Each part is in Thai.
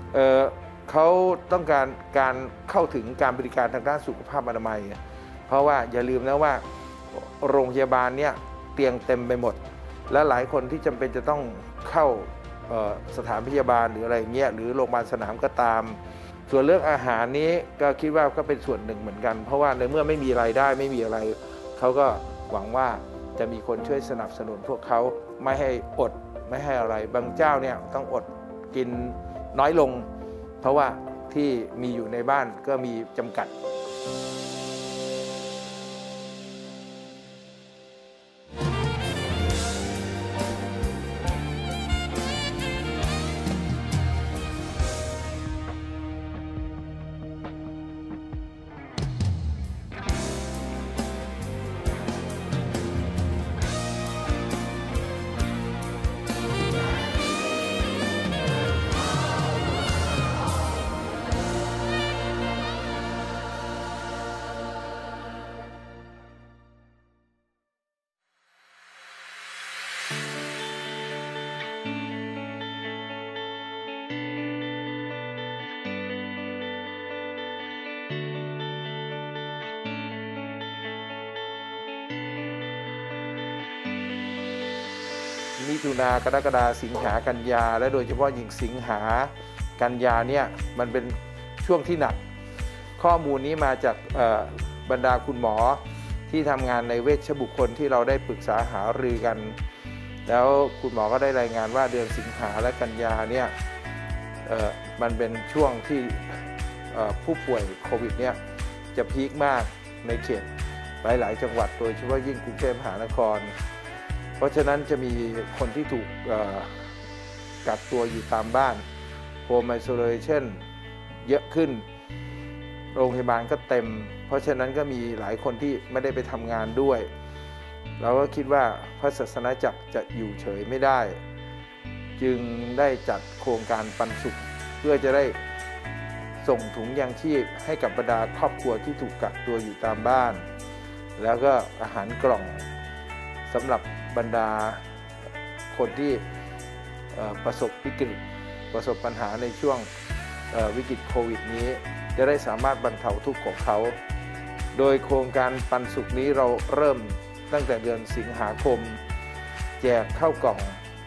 เเขาต้องการเข้าถึงการบริการทางด้านสุขภาพอนามัยเพราะว่าอย่าลืมนะว่าโรงพยาบาลเนี่ยเตียงเต็มไปหมดและหลายคนที่จำเป็นจะต้องเข้าสถานพยาบาลหรืออะไรเงี้ยหรือโรงพยาบาลสนามก็ตามส่วนเรื่องอาหารนี้ก็คิดว่าก็เป็นส่วนหนึ่งเหมือนกันเพราะว่าในเมื่อไม่มีรายได้ไม่มีอะไรเขาก็หวังว่าจะมีคนช่วยสนับสนุนพวกเขาไม่ให้อดไม่ให้อะไรบางเจ้าเนี่ยต้องอดกินน้อยลงเพราะว่าที่มีอยู่ในบ้านก็มีจำกัดมิถุนากรกฎาสิงหากันยาและโดยเฉพาะยิ่งสิงหากันยาเนี่ยมันเป็นช่วงที่หนักข้อมูลนี้มาจากบรรดาคุณหมอที่ทำงานในเวชบุคคลที่เราได้ปรึกษาหารือกันแล้วคุณหมอก็ได้รายงานว่าเดือนสิงหาและกันยาเนี่ยมันเป็นช่วงที่ผู้ป่วยโควิดเนี่ยจะพีคมากในเขตหลายๆจังหวัดโดยเฉพาะยิ่งกรุงเทพมหานครเพราะฉะนั้นจะมีคนที่ถูกกักตัวอยู่ตามบ้าน Home Isolation เยอะขึ้นโรงพยาบาลก็เต็มเพราะฉะนั้นก็มีหลายคนที่ไม่ได้ไปทำงานด้วยเราก็คิดว่าพระศาสนาจักรจะอยู่เฉยไม่ได้จึงได้จัดโครงการปันสุขเพื่อจะได้ส่งถุงยางชีพให้กับบรรดาครอบครัวที่ถูกกักตัวอยู่ตามบ้านแล้วก็อาหารกล่องสำหรับบรรดาคนที่ประสบวิกฤตประสบปัญหาในช่วงวิกฤตโควิดนี้จะได้สามารถบรรเทาทุกข์ของเขาโดยโครงการปันสุขนี้เราเริ่มตั้งแต่เดือนสิงหาคมแจกข้าวกล่อง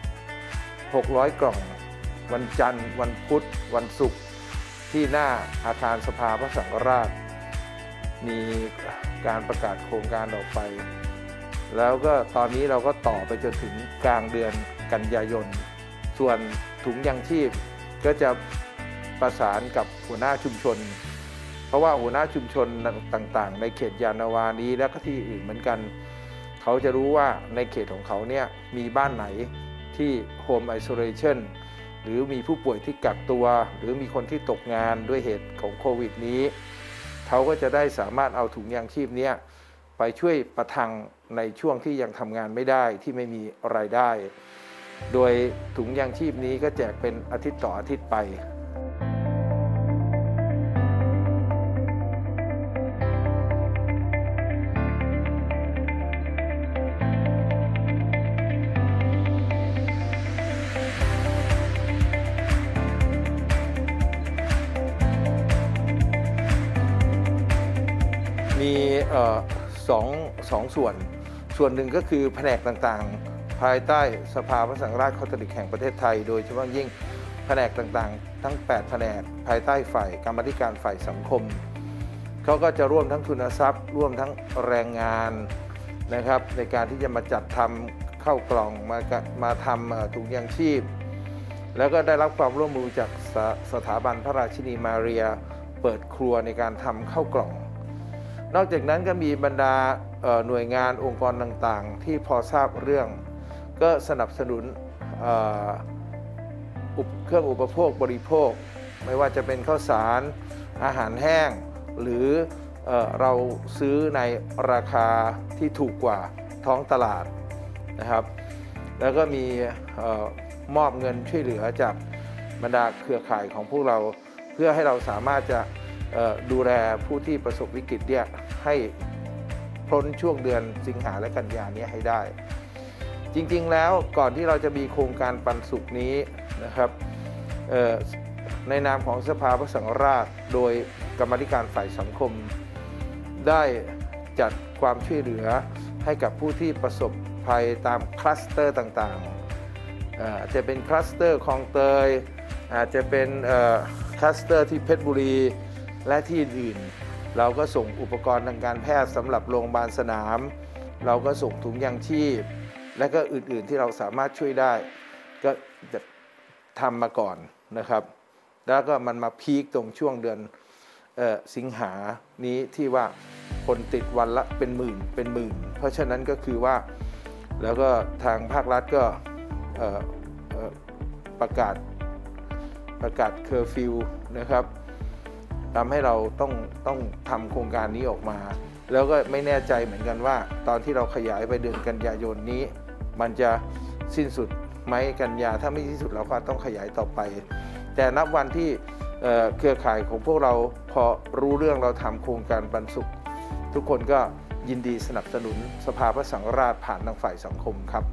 600กล่องวันจันทร์วันพุธวันศุกร์ที่หน้าอาคารสภาพระสังฆราชมีการประกาศโครงการออกไปแล้วก็ตอนนี้เราก็ต่อไปจนถึงกลางเดือนกันยายนส่วนถุงยางชีพก็จะประสานกับหัวหน้าชุมชนเพราะว่าหัวหน้าชุมชนต่างๆในเขตยานนาวานี้และก็ที่อื่นเหมือนกันเขาจะรู้ว่าในเขตของเขาเนี่ยมีบ้านไหนที่ Home Isolation หรือมีผู้ป่วยที่กักตัวหรือมีคนที่ตกงานด้วยเหตุของโควิดนี้เขาก็จะได้สามารถเอาถุงยางชีพนี้ไปช่วยประทังในช่วงที่ยังทำงานไม่ได้ที่ไม่มีรายได้โดยถุงยางชีพนี้ก็แจกเป็นอาทิตย์ต่ออาทิตย์ไปมีสองส่วนหนึ่งก็คือแผนกต่างๆภายใต้สภาพระสังฆราชคาทอลิกแห่งประเทศไทยโดยเฉพาะยิ่งแผนกต่างๆทั้ง8แผนกภายใต้ฝ่ายกรรมาธิการฝ่ายสังคมเขาก็จะร่วมทั้งทุนทรัพย์ร่วมทั้งแรงงานนะครับในการที่จะมาจัดทำข้าวกล่องมาทำถุงยางชีพแล้วก็ได้รับความร่วมมือจากสถาบันพระราชินีมาเรียเปิดครัวในการทำข้าวกล่องนอกจากนั้นก็มีบรรดาหน่วยงานองค์กรต่างๆที่พอทราบเรื่องก็สนับสนุนเครื่องอุปโภคบริโภคไม่ว่าจะเป็นข้าวสารอาหารแห้งหรือเราซื้อในราคาที่ถูกกว่าท้องตลาดนะครับแล้วก็มีมอบเงินช่วยเหลือจากบรรดาเครือข่ายของพวกเราเพื่อให้เราสามารถจะดูแลผู้ที่ประสบวิกฤตเนี่ยให้พ้นช่วงเดือนสิงหาและกันยานี้ให้ได้จริงๆแล้วก่อนที่เราจะมีโครงการปันสุขนี้นะครับในนามของสภาพระสังฆราชโดยกรรมาธิการฝ่ายสังคมได้จัดความช่วยเหลือให้กับผู้ที่ประสบภัยตามคลัสเตอร์ต่างๆจะเป็นคลัสเตอร์คลองเตยอาจจะเป็นคลัสเตอร์ที่เพชรบุรีและที่อื่นเราก็ส่งอุปกรณ์ทางการแพทย์สำหรับโรงพยาบาลสนามเราก็ส่งถุงยางชีพและก็อื่นๆที่เราสามารถช่วยได้ก็จะทำมาก่อนนะครับแล้วก็มันมาพีคตรงช่วงเดือนสิงหานี้ที่ว่าคนติดวันละเป็นหมื่นเพราะฉะนั้นก็คือว่าแล้วก็ทางภาครัฐก็ประกาศเคอร์ฟิวนะครับทำให้เราต้องทำโครงการนี้ออกมาแล้วก็ไม่แน่ใจเหมือนกันว่าตอนที่เราขยายไปเดือนกันยายนนี้มันจะสิ้นสุดไหมกันยาถ้าไม่สิ้นสุดเราก็ต้องขยายต่อไปแต่นับวันที่เครือข่ายของพวกเราพอรู้เรื่องเราทำโครงการปันสุขทุกคนก็ยินดีสนับสนุนสภาพระสังฆราชผ่านทางฝ่ายสังคมครับ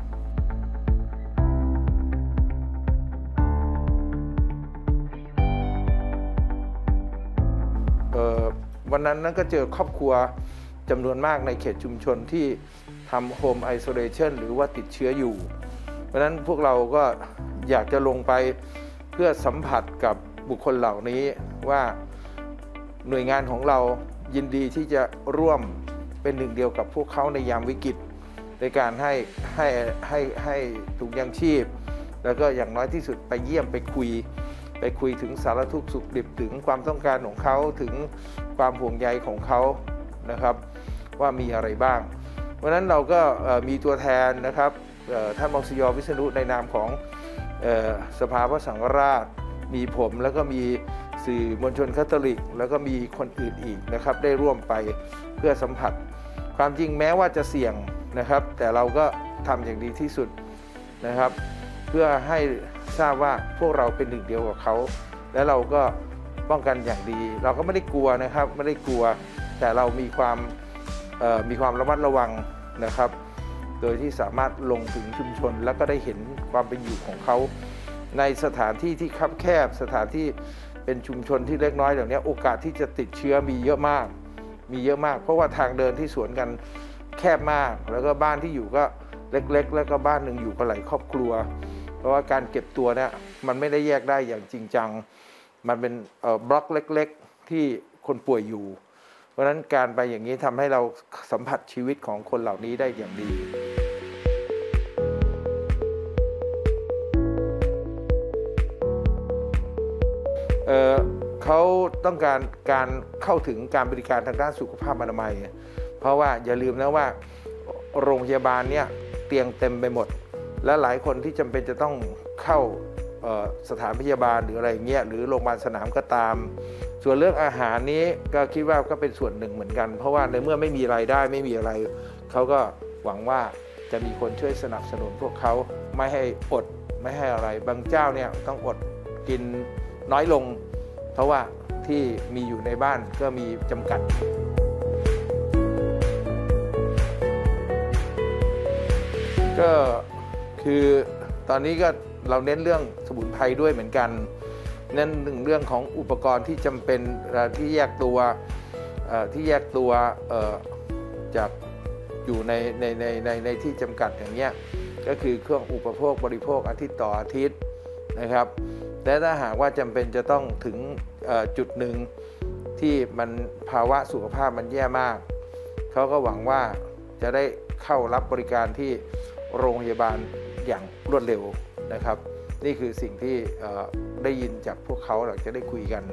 วันนั้นก็เจอครอบครัวจำนวนมากในเขตชุมชนที่ทำโฮมไอโซเลชันหรือว่าติดเชื้ออยู่เพราะฉะนั้นพวกเราก็อยากจะลงไปเพื่อสัมผัสกับบุคคลเหล่านี้ว่าหน่วยงานของเรายินดีที่จะร่วมเป็นหนึ่งเดียวกับพวกเขาในยามวิกฤตในการให้ถุงยางชีพแล้วก็อย่างน้อยที่สุดไปเยี่ยมไปคุยถึงสารทุกข์สุขดิบถึงความต้องการของเขาถึงความห่วงใยของเขานะครับว่ามีอะไรบ้างเพราะฉะนั้นเราก็มีตัวแทนนะครับท่านมศย.วิษณุในนามของสภาพระสังฆราชมีผมแล้วก็มีสื่อมวลชนคาทอลิกแล้วก็มีคนอื่นอีกนะครับได้ร่วมไปเพื่อสัมผัสความจริงแม้ว่าจะเสี่ยงนะครับแต่เราก็ทำอย่างดีที่สุดนะครับเพื่อให้ทราบว่าพวกเราเป็นหนึ่งเดียวกับเขาและเราก็ป้องกันอย่างดีเราก็ไม่ได้กลัวนะครับไม่ได้กลัวแต่เรามีความระมัดระวังนะครับโดยที่สามารถลงถึงชุมชนแล้วก็ได้เห็นความเป็นอยู่ของเขาในสถานที่ที่คับแคบสถานที่เป็นชุมชนที่เล็กน้อยเหล่านี้โอกาสที่จะติดเชื้อมีเยอะมากเพราะว่าทางเดินที่สวนกันแคบมากแล้วก็บ้านที่อยู่ก็เล็กๆแล้วก็บ้านหนึ่งอยู่กันหลายครอบครัวเพราะว่าการเก็บตัวเนี่ยมันไม่ได้แยกได้อย่างจริงจังมันเป็นบล็อกเล็กๆที่คนป่วยอยู่เพราะฉะนั้นการไปอย่างนี้ทำให้เราสัมผัสชีวิตของคนเหล่านี้ได้อย่างดีเขาต้องการเข้าถึงการบริการทางด้านสุขภาพอนามัยเพราะว่าอย่าลืมนะว่าโรงพยาบาลเนี่ยเตียงเต็มไปหมดและหลายคนที่จำเป็นจะต้องเข้าสถานพยาบาลหรืออะไรเงี้ยหรือโรงพยาบาลสนามก็ตามส่วนเรื่องอาหารนี้ก็คิดว่าก็เป็นส่วนหนึ่งเหมือนกันเพราะว่าในเมื่อไม่มีรายได้ไม่มีอะไรเขาก็หวังว่าจะมีคนช่วยสนับสนุนพวกเขาไม่ให้อดไม่ให้อะไรบางเจ้าเนี่ยต้องอดกินน้อยลงเพราะว่าที่มีอยู่ในบ้านก็มีจำกัดก็คือตอนนี้ก็เราเน้นเรื่องสมุนไพรด้วยเหมือนกันเน้นหนึ่งเรื่องของอุปกรณ์ที่จำเป็นที่แยกตัวจากอยู่ในที่จำกัดอย่างเงี้ยก็คือเครื่องอุปโภคบริโภคอาทิตย์ต่ออาทิตย์นะครับและถ้าหากว่าจำเป็นจะต้องถึงจุดหนึ่งที่มันภาวะสุขภาพมันแย่มากเขาก็หวังว่าจะได้เข้ารับบริการที่โรงพยาบาลอย่างรวดเร็วนะครับนี่คือสิ่งที่ได้ยินจากพวกเขาหลังจากได้คุยกัน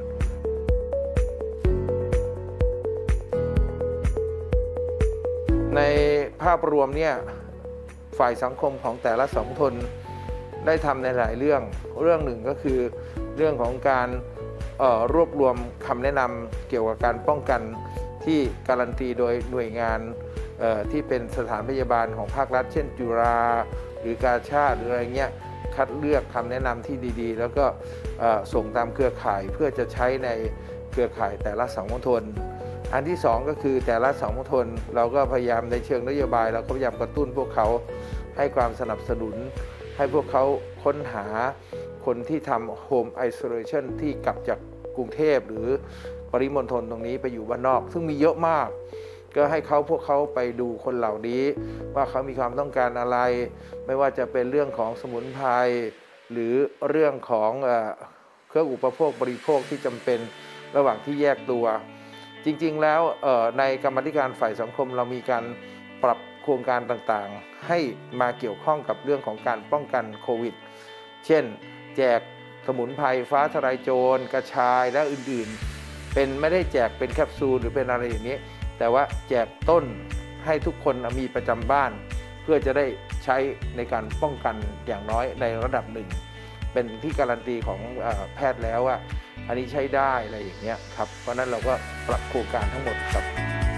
ในภาพรวมเนี่ยฝ่ายสังคมของแต่ละสังคมได้ทำในหลายเรื่องหนึ่งก็คือเรื่องของการรวบรวมคำแนะนำเกี่ยวกับการป้องกันที่การันตีโดยหน่วยงานที่เป็นสถานพยาบาลของภาครัฐเช่นจุฬาหรือกาชาดหรืออะไรเงี้ยคัดเลือกคำแนะนำที่ดีๆแล้วก็ส่งตามเครือข่ายเพื่อจะใช้ในเครือข่ายแต่ละสังคมอันที่สองก็คือแต่ละสังคมเราก็พยายามในเชิงนโยบายเราก็พยายามกระตุ้นพวกเขาให้ความสนับสนุนให้พวกเขาค้นหาคคนที่ทำโฮมไอโซเลชันที่กลับจากกรุงเทพหรือปริมณฑลตรงนี้ไปอยู่บ้านนอกซึ่งมีเยอะมากก็ให้พวกเขาไปดูคนเหล่านี้ว่าเขามีความต้องการอะไรไม่ว่าจะเป็นเรื่องของสมุนไพรหรือเรื่องของเครื่องอุปโภคบริโภคที่จำเป็นระหว่างที่แยกตัวจริงๆแล้วในกรรมาธิการฝ่ายสังคมเรามีการปรับโครงการต่างๆให้มาเกี่ยวข้องกับเรื่องของการป้องกันโควิดเช่นแจกสมุนไพรฟ้าทลายโจรกระชายและอื่นๆเป็นไม่ได้แจกเป็นแคปซูลหรือเป็นอะไรอย่างนี้แต่ว่าแจกต้นให้ทุกคนมีประจำบ้านเพื่อจะได้ใช้ในการป้องกันอย่างน้อยในระดับหนึ่งเป็นที่การันตีของแพทย์แล้วว่าอันนี้ใช้ได้อะไรอย่างเงี้ยครับเพราะนั้นเราก็ปรับโครงการทั้งหมดครับ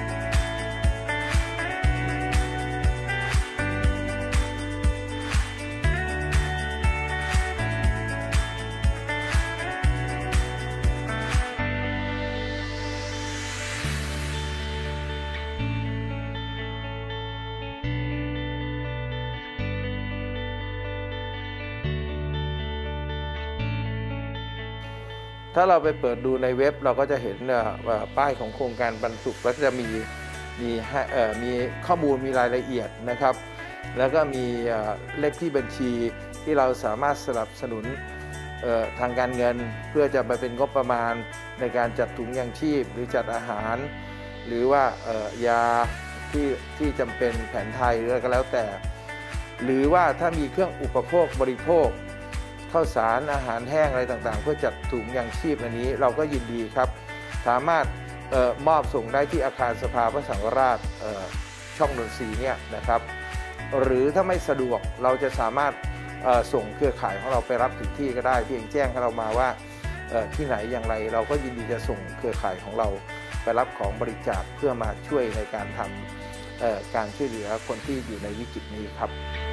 ถ้าเราไปเปิดดูในเว็บเราก็จะเห็นป้ายของโครงการปันสุขแล้วจะมีข้อมูลมีรายละเอียดนะครับแล้วก็มีเลขที่บัญชีที่เราสามารถสนับสนุนทางการเงินเพื่อจะไปเป็นงบประมาณในการจัดถุงยางชีพหรือจัดอาหารหรือว่ายาที่จำเป็นแผนไทยหรืออะไรก็แล้วแต่หรือว่าถ้ามีเครื่องอุปโภคบริโภคข้าวสารอาหารแห้งอะไรต่างๆเพื่อจัดถุงยางชีพอันนี้เราก็ยินดีครับสามารถมอบส่งได้ที่อาคารสภาพระสังฆราชช่องนนทรีเนี่ยนะครับหรือถ้าไม่สะดวกเราจะสามารถส่งเครือข่ายของเราไปรับถึงที่ก็ได้เพียงแจ้งให้เรามาว่าที่ไหนอย่างไรเราก็ยินดีจะส่งเครือข่ายของเราไปรับของบริจาคเพื่อมาช่วยในการทำการช่วยเหลือคนที่อยู่ในวิกฤตนี้ครับ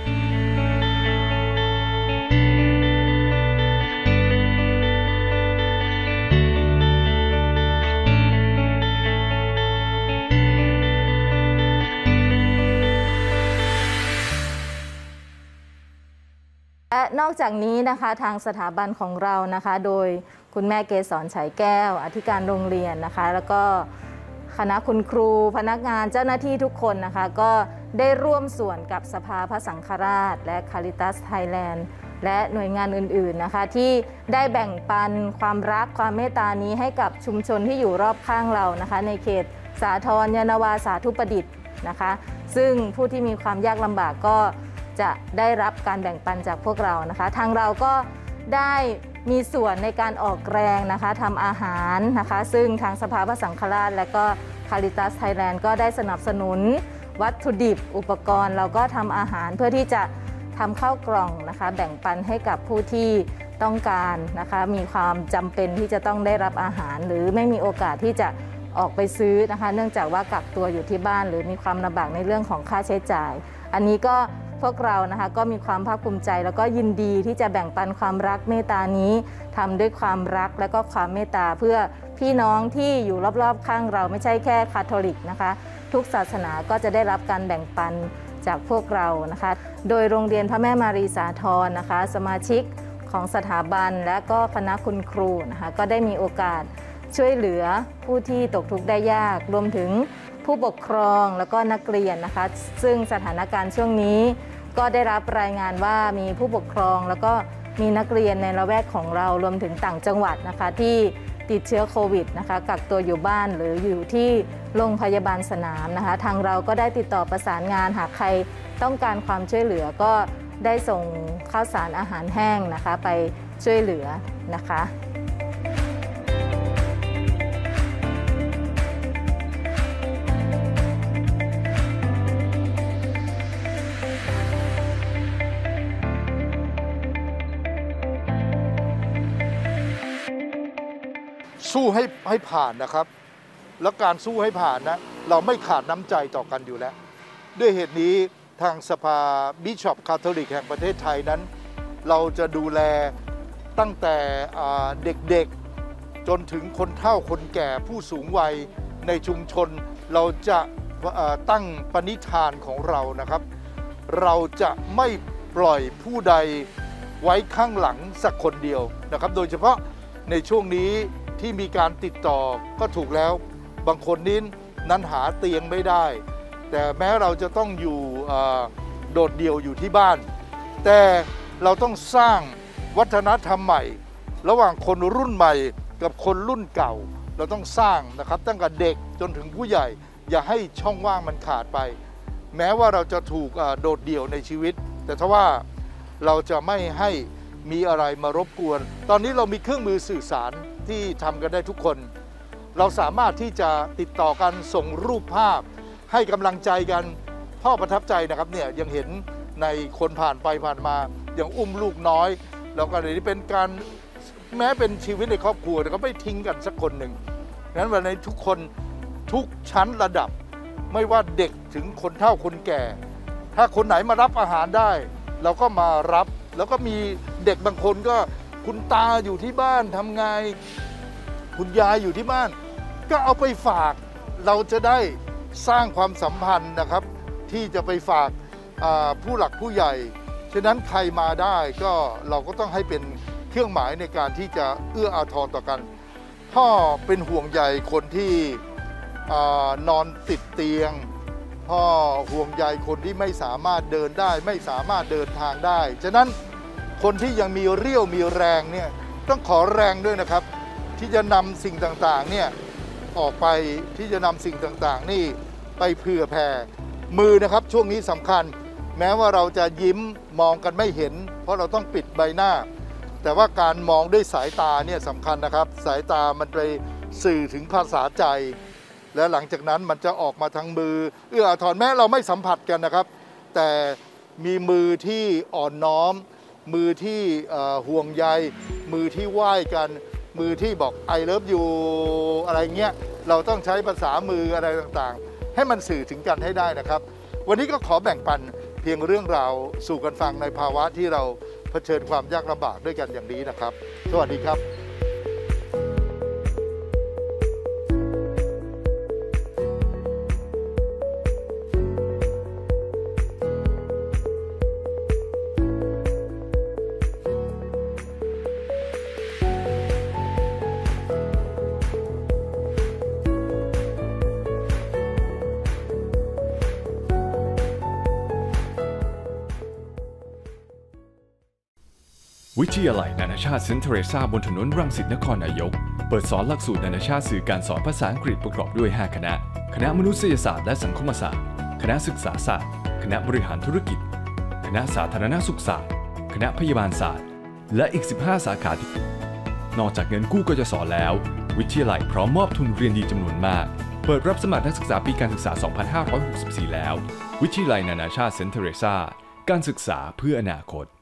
และนอกจากนี้นะคะทางสถาบันของเรานะคะโดยคุณแม่เกษรฉายแก้วอธิการโรงเรียนนะคะแล้วก็คณะคุณครูพนักงานเจ้าหน้าที่ทุกคนนะคะก็ได้ร่วมส่วนกับสภาพระสังฆราชและคาริตัสไทยแลนด์และหน่วยงานอื่นๆนะคะที่ได้แบ่งปันความรักความเมตตานี้ให้กับชุมชนที่อยู่รอบข้างเรานะคะในเขตสาทรยานนาวาสาธุประดิษฐ์นะคะซึ่งผู้ที่มีความยากลำบากก็จะได้รับการแบ่งปันจากพวกเรานะคะทางเราก็ได้มีส่วนในการออกแรงนะคะทำอาหารนะคะซึ่งทางสภาพระสังฆราชและก็คาริตัสไทยแลนด์ก็ได้สนับสนุนวัตถุดิบอุปกรณ์เราก็ทำอาหารเพื่อที่จะทำข้าวกล่องนะคะแบ่งปันให้กับผู้ที่ต้องการนะคะมีความจำเป็นที่จะต้องได้รับอาหารหรือไม่มีโอกาสที่จะออกไปซื้อนะคะเนื่องจากว่ากักตัวอยู่ที่บ้านหรือมีความลำบากในเรื่องของค่าใช้จ่ายอันนี้ก็พวกเรานะคะก็มีความภาคภูมิใจแล้วก็ยินดีที่จะแบ่งปันความรักเมตตานี้ทำด้วยความรักและก็ความเมตตาเพื่อพี่น้องที่อยู่รอบๆข้างเราไม่ใช่แค่คาทอลิกนะคะทุกศาสนาก็จะได้รับการแบ่งปันจากพวกเรานะคะโดยโรงเรียนพระแม่มารีสาธรนะคะสมาชิกของสถาบันและก็คณะคุณครูนะคะก็ได้มีโอกาสช่วยเหลือผู้ที่ตกทุกข์ได้ยากรวมถึงผู้ปกครองแล้วก็นักเรียนนะคะซึ่งสถานการณ์ช่วงนี้ก็ได้รับรายงานว่ามีผู้ปกครองแล้วก็มีนักเรียนในละแวกของเรารวมถึงต่างจังหวัดนะคะที่ติดเชื้อโควิดนะคะกักตัวอยู่บ้านหรืออยู่ที่โรงพยาบาลสนามนะคะทางเราก็ได้ติดต่อประสานงานหากใครต้องการความช่วยเหลือก็ได้ส่งข้าวสารอาหารแห้งนะคะไปช่วยเหลือนะคะสู้ให้ผ่านนะครับแล้วการสู้ให้ผ่านนะเราไม่ขาดน้ำใจต่อกันอยู่แล้วด้วยเหตุนี้ทางสภาบิชอปคาทอลิกแห่งประเทศไทยนั้นเราจะดูแลตั้งแต่เด็กๆจนถึงคนเฒ่าคนแก่ผู้สูงวัยในชุมชนเราจะตั้งปณิธานของเรานะครับเราจะไม่ปล่อยผู้ใดไว้ข้างหลังสักคนเดียวนะครับโดยเฉพาะในช่วงนี้ที่มีการติดต่อก็ถูกแล้วบางคนนั้นหาเตียงไม่ได้แต่แม้เราจะต้องอยู่โดดเดี่ยวอยู่ที่บ้านแต่เราต้องสร้างวัฒนธรรมใหม่ระหว่างคนรุ่นใหม่กับคนรุ่นเก่าเราต้องสร้างนะครับตั้งแต่เด็กจนถึงผู้ใหญ่อย่าให้ช่องว่างมันขาดไปแม้ว่าเราจะถูกโดดเดี่ยวในชีวิตแต่ถ้าว่าเราจะไม่ให้มีอะไรมารบกวนตอนนี้เรามีเครื่องมือสื่อสารที่ทำกันได้ทุกคนเราสามารถที่จะติดต่อกันส่งรูปภาพให้กำลังใจกันพ่อประทับใจนะครับเนี่ยยังเห็นในคนผ่านไปผ่านมาอย่างอุ้มลูกน้อยแล้วก็นี่เป็นการแม้เป็นชีวิตในครอบครัวแต่ก็ไม่ทิ้งกันสักคนหนึ่งงั้นวันนี้ทุกคนทุกชั้นระดับไม่ว่าเด็กถึงคนเฒ่าคนแก่ถ้าคนไหนมารับอาหารได้เราก็มารับแล้วก็มีเด็กบางคนก็คุณตาอยู่ที่บ้านทำไงคุณยายอยู่ที่บ้านก็เอาไปฝากเราจะได้สร้างความสัมพันธ์นะครับที่จะไปฝากผู้หลักผู้ใหญ่ฉะนั้นใครมาได้ก็เราก็ต้องให้เป็นเครื่องหมายในการที่จะเอื้ออาทรต่อกันพ่อเป็นห่วงใยคนที่นอนติดเตียงพ่อห่วงใยคนที่ไม่สามารถเดินได้ไม่สามารถเดินทางได้ฉะนั้นคนที่ยังมีเรี่ยวมีแรงเนี่ยต้องขอแรงด้วยนะครับที่จะนำสิ่งต่างๆเนี่ยออกไปที่จะนำสิ่งต่างๆนี่ไปเผื่อแผ่มือนะครับช่วงนี้สำคัญแม้ว่าเราจะยิ้มมองกันไม่เห็นเพราะเราต้องปิดใบหน้าแต่ว่าการมองด้วยสายตาเนี่ยสำคัญนะครับสายตามันไปสื่อถึงภาษาใจและหลังจากนั้นมันจะออกมาทางมือเอื้ออาทรแม้เราไม่สัมผัสกันนะครับแต่มีมือที่อ่อนน้อมมือที่ห่วงใยมือที่ไหว้กันมือที่บอก I love you อะไรเงี้ยเราต้องใช้ภาษามืออะไรต่างๆให้มันสื่อถึงกันให้ได้นะครับวันนี้ก็ขอแบ่งปันเพียงเรื่องราวสู่กันฟังในภาวะที่เราเผชิญความยากลำบากด้วยกันอย่างนี้นะครับสวัสดีครับวิทยาลัยนานาชาติเซนต์เทเรซาบนถนนรังสิตนครนายกเปิดสอนหลักสูตรนานาชาติสื่อการสอนภาษาอังกฤษประกอบด้วย5คณะคณะมนุษยศาสตร์และสังคมศาสตร์คณะศึกษาศาสตร์คณะบริหารธุรกิจคณะสาธารณสุขศาสตร์คณะพยาบาลศาสตร์และอีก15สาขาที่นอกจากเงินกู้กยศแล้ววิทยาลัยพร้อมมอบทุนเรียนดีจำนวนมากเปิดรับสมัครนักศึกษาปีการศึกษา 2564 แล้ววิทยาลัยนานาชาติเซนต์เทเรซาการศึกษาเพื่ออนาคต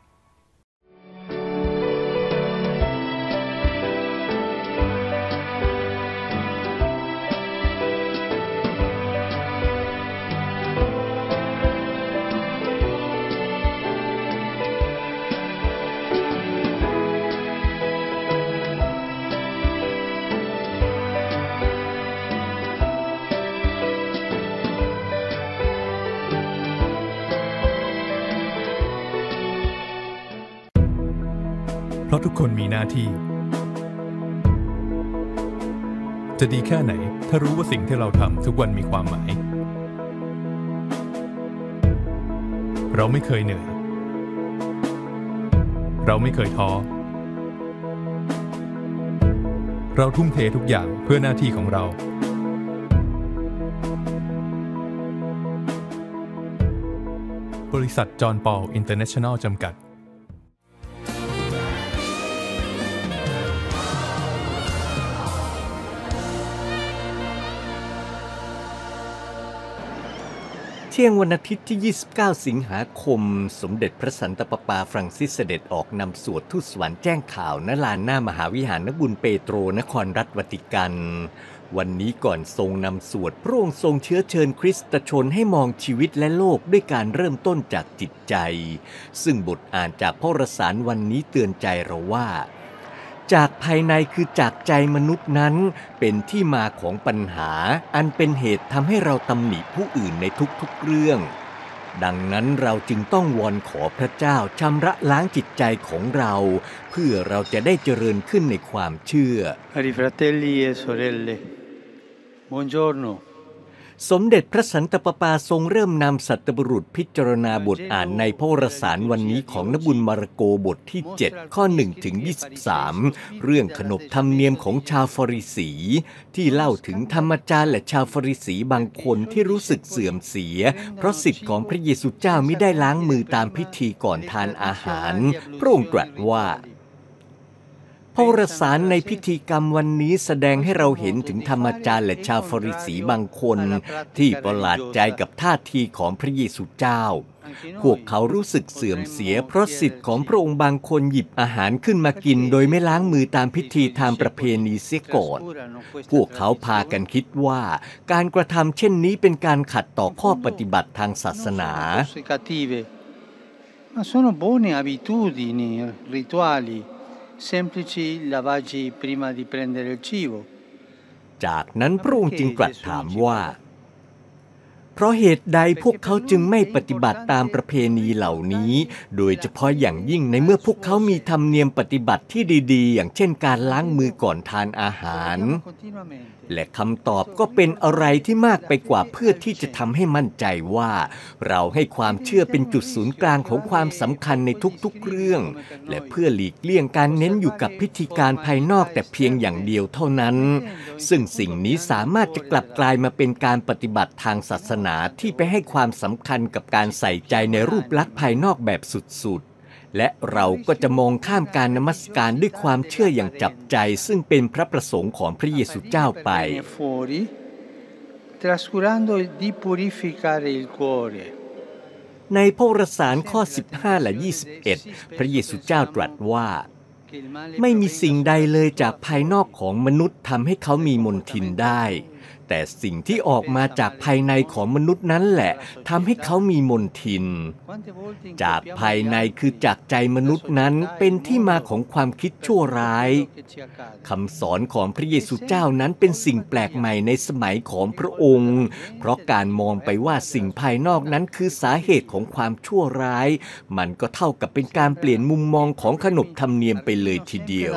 เพราะทุกคนมีหน้าที่จะดีแค่ไหนถ้ารู้ว่าสิ่งที่เราทำทุกวันมีความหมายเราไม่เคยเหนื่อยเราไม่เคยท้อเราทุ่มเททุกอย่างเพื่อหน้าที่ของเราบริษัทจอห์นปอลอินเตอร์เนชั่นแนลจำกัดเที่ยงวันอาทิตย์ที่ 29 สิงหาคมสมเด็จพระสันตะปาปาฟรังซิสเสด็จออกนำสวดทูตสวรรค์แจ้งข่าวณลานหน้ามหาวิหารนบุญเปโตรนครรัฐวาติกันวันนี้ก่อนทรงนำสวดพระองค์ทรงเชื้อเชิญคริสตชนให้มองชีวิตและโลกด้วยการเริ่มต้นจากจิตใจซึ่งบทอ่านจากพระวรสารวันนี้เตือนใจเราว่าจากภายในคือจากใจมนุษย์นั้นเป็นที่มาของปัญหาอันเป็นเหตุทำให้เราตำหนิผู้อื่นในทุกๆเรื่องดังนั้นเราจึงต้องวอนขอพระเจ้าชำระล้างจิตใจของเราเพื่อเราจะได้เจริญขึ้นในความเชื่อ Cari fratelli e sorelle, buongiorno. สมเด็จพระสันตะปาปาทรงเริ่มนำสัตบุรุษพิจารณาบทอ่านในพระวรสารวันนี้ของนบุญมาระโกบทที่ 7 ข้อ 1 ถึง 23 เรื่องขนบธรรมเนียมของชาวฟาริสีที่เล่าถึงธรรมจารย์และชาวฟาริสีบางคนที่รู้สึกเสื่อมเสียเพราะสิทธิ์ของพระเยซูเจ้ามิได้ล้างมือตามพิธีก่อนทานอาหารพระองค์ตรัสว่าพระวรสารในพิธีกรรมวันนี้แสดงให้เราเห็นถึงธรรมจารย์และชาวฟาริสีบางคนที่ประหลาดใจกับท่าทีของพระเยซูเจ้าพวกเขารู้สึกเสื่อมเสียเพราะสิทธิ์ของพระองค์บางคนหยิบอาหารขึ้นมากินโดยไม่ล้างมือตามพิธีทางประเพณีเสียก่อนพวกเขาพากันคิดว่าการกระทำเช่นนี้เป็นการขัดต่อข้อปฏิบัติทางศาสนา Ma sono buone abitudini rituali.semplici lavaggi prima di prendere il cibo จากนั้นพระองค์จึงตรัสถามว่าเพราะเหตุใดพวกเขาจึงไม่ปฏิบัติตามประเพณีเหล่านี้โดยเฉพาะอย่างยิ่งในเมื่อพวกเขามีธรรมเนียมปฏิบัติที่ดีๆอย่างเช่นการล้างมือก่อนทานอาหารและคำตอบก็เป็นอะไรที่มากไปกว่าเพื่อที่จะทำให้มั่นใจว่าเราให้ความเชื่อเป็นจุดศูนย์กลางของความสำคัญในทุกๆเรื่องและเพื่อหลีกเลี่ยงการเน้นอยู่กับพิธีการภายนอกแต่เพียงอย่างเดียวเท่านั้นซึ่งสิ่งนี้สามารถจะกลับกลายมาเป็นการปฏิบัติทางศาสนาที่ไปให้ความสำคัญกับการใส่ใจในรูปลักษณ์ภายนอกแบบสุดๆและเราก็จะมองข้ามการนมัสการด้วยความเชื่ออย่างจับใจซึ่งเป็นพระประสงค์ของพระเยซูเจ้าไป trascurando di purificare il cuore ในพระวรสารข้อ 15 และ 21 พระเยซูเจ้าตรัสว่าไม่มีสิ่งใดเลยจากภายนอกของมนุษย์ทำให้เขามีมลทินได้แต่สิ่งที่ออกมาจากภายในของมนุษย์นั้นแหละทำให้เขามีมลทินจากภายในคือจากใจมนุษย์นั้นเป็นที่มาของความคิดชั่วร้ายคำสอนของพระเยซูเจ้านั้นเป็นสิ่งแปลกใหม่ในสมัยของพระองค์เพราะการมองไปว่าสิ่งภายนอกนั้นคือสาเหตุของความชั่วร้ายมันก็เท่ากับเป็นการเปลี่ยนมุมมองของขนบธรรมเนียมไปเลยทีเดียว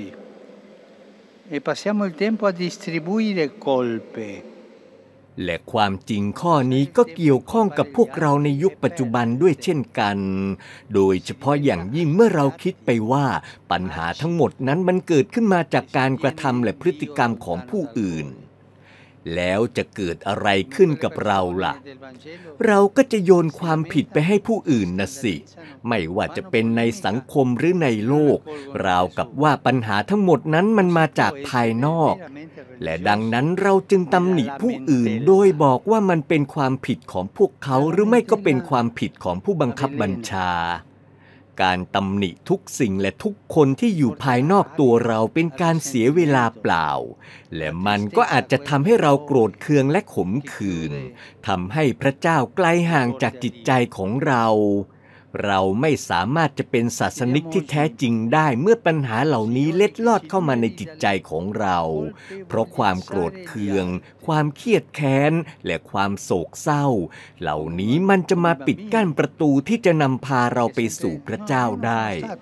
E passiamo il tempo a distribuire colpe และความจริงข้อนี้ก็เกี่ยวข้องกับพวกเราในยุคปัจจุบันด้วยเช่นกันโดยเฉพาะอย่างยิ่งเมื่อเราคิดไปว่าปัญหาทั้งหมดนั้นมันเกิดขึ้นมาจากการกระทำและพฤติกรรมของผู้อื่นแล้วจะเกิดอะไรขึ้นกับเราล่ะเราก็จะโยนความผิดไปให้ผู้อื่นนะสิไม่ว่าจะเป็นในสังคมหรือในโลกราวกับว่าปัญหาทั้งหมดนั้นมันมาจากภายนอกและดังนั้นเราจึงตำหนิผู้อื่นโดยบอกว่ามันเป็นความผิดของพวกเขาหรือไม่ก็เป็นความผิดของผู้บังคับบัญชาการตำหนิทุกสิ่งและทุกคนที่อยู่ภายนอกตัวเราเป็นการเสียเวลาเปล่าและมันก็อาจจะทำให้เราโกรธเคืองและขมขื่นทำให้พระเจ้าไกลห่างจากจิตใจของเราไม่สามารถจะเป็นศาสนิกที่แท้จริงได้เมื่อปัญหาเหล่านี้เล็ดลอดเข้ามาในจิตใจของเราเพราะความโกรธเคืองความเครียดแค้นและความโศกเศร้าเหล่านี้มันจะมาปิดกั้นประตูที่จะนำพาเราไปสู่พระเจ้าได้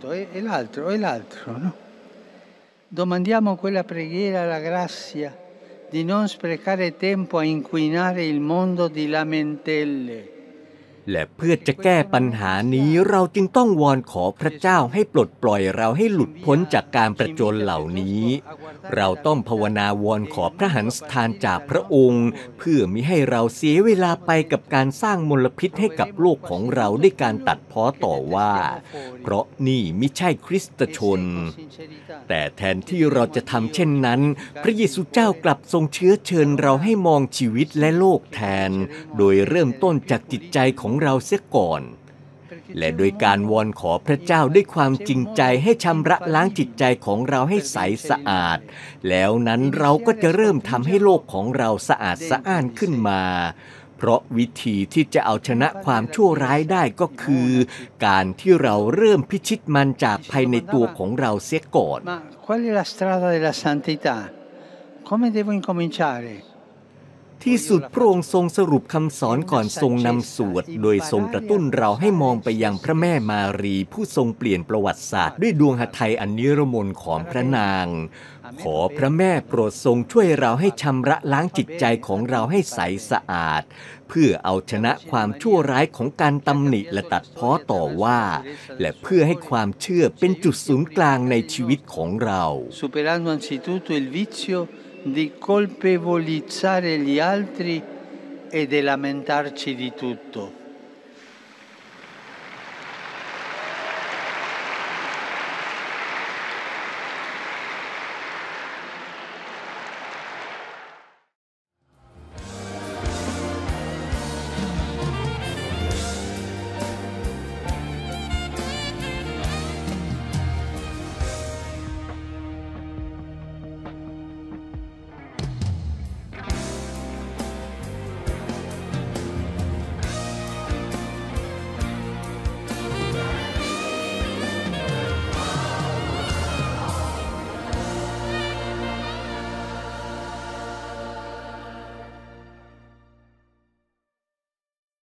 Domandiamo quella preghiera alla grazia di non sprecare tempo a inquinare il mondo di lamentele และเพื่อจะแก้ปัญหานี้เราจึงต้องวอนขอพระเจ้าให้ปลดปล่อยเราให้หลุดพ้นจากการประจนเหล่านี้เราต้องภาวนาวอนขอพระหัตถ์ทานจากพระองค์เพื่อมิให้เราเสียเวลาไปกับการสร้างมลพิษให้กับโลกของเราด้วยการตัดพ้อต่อว่าเพราะนี่มิใช่คริสตชนแต่แทนที่เราจะทำเช่นนั้นพระเยซูเจ้ากลับทรงเชื้อเชิญเราให้มองชีวิตและโลกแทนโดยเริ่มต้นจากจิตใจของเราเสียก่อนและโดยการวอนขอพระเจ้าด้วยความจริงใจให้ชำระล้างจิตใจของเราให้ใสสะอาดแล้วนั้นเราก็จะเริ่มทำให้โลกของเราสะอาดสะอ้านขึ้นมาเพราะวิธีที่จะเอาชนะความชั่วร้ายได้ก็คือการที่เราเริ่มพิชิตมันจากภายในตัวของเราเสียก่อน Qual è la strada della santità? Come devo incominciare? ที่สุดพระองค์ทรงสรุปคำสอนก่อนทรงนำสวดโดยทรงกระตุ้นเราให้มองไปยังพระแม่มารีผู้ทรงเปลี่ยนประวัติศาสตร์ด้วยดวงหทัยอันนิรมนของพระนางขอพระแม่โปรดทรงช่วยเราให้ชำระล้างจิตใจของเราให้ใสสะอาดเพื่อเอาชนะความชั่วร้ายของการตำหนิและตัดพ้อต่อว่าและเพื่อให้ความเชื่อเป็นจุดศูนย์กลางในชีวิตของเรา superando anzitutto il vizio di colpevolizzare gli altri e di lamentarci di tutto.